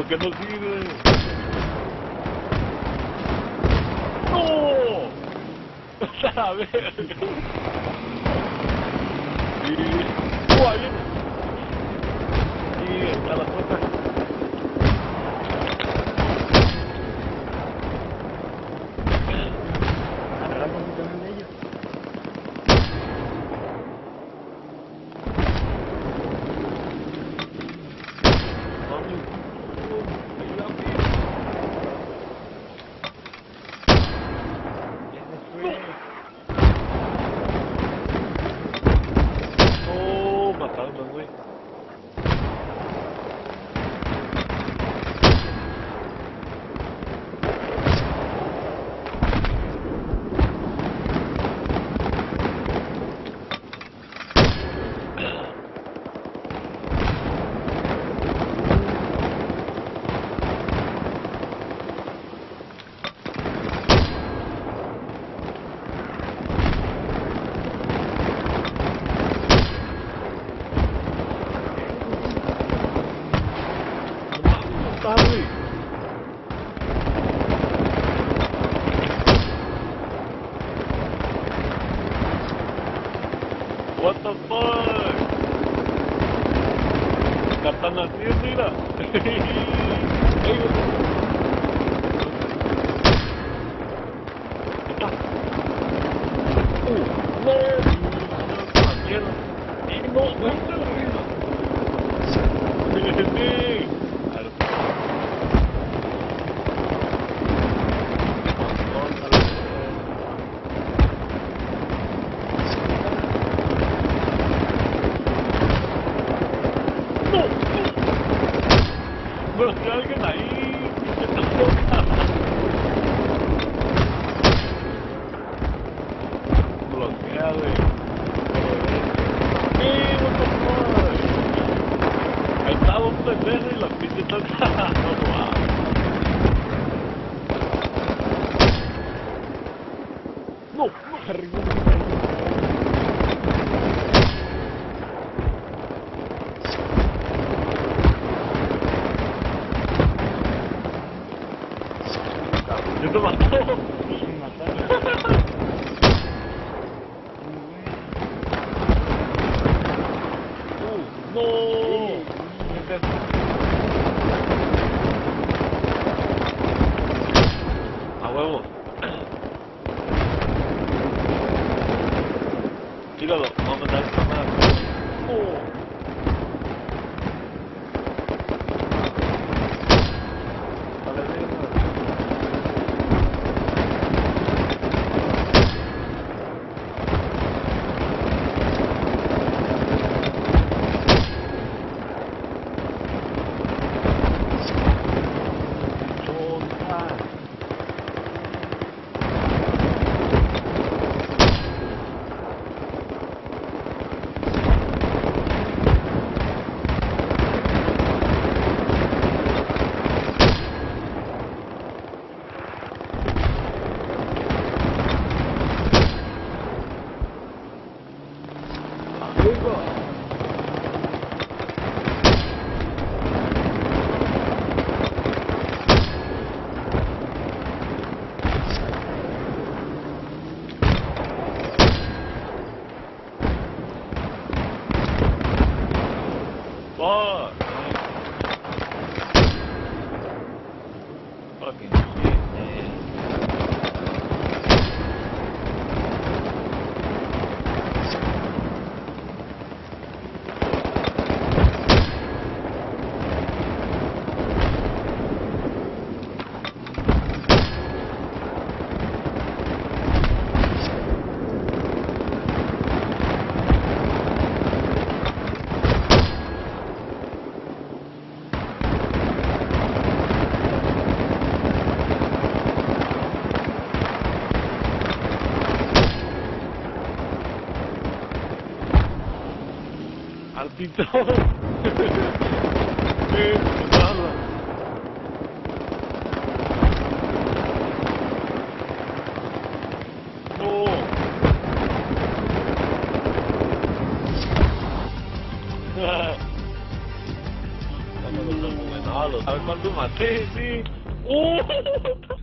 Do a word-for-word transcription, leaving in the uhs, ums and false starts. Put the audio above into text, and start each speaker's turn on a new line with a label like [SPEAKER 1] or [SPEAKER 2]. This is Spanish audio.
[SPEAKER 1] que no sirve. ¡No! A ver. Y... ¡Uh, ahí viene! Y está la puerta.
[SPEAKER 2] Agarra posiciones de ellos.
[SPEAKER 1] Oh, mataron, güey. Padre. What the fuck? ¿Qué están haciendo, mira? Está. Uh, no. Mierda. No, no está arriba. Sí. Pero hay alguien ahí, que está loca. Bloquea, güey. ¡Eh, what the fuck! Ahí estaba un pendejo y la pinche está... No, wow. No, no, arriba. ¿Yo te mató?
[SPEAKER 2] Me mataron.
[SPEAKER 1] Uh, no. A huevo. Tíralo, vamos a mandar esta madre. Oh. Fuck! Fucking shit, man. Altito. ¿Qué pasa? No. Vamos a ver un momento. diablo, ¿sabes cuánto maté? Sí. ¡Uh!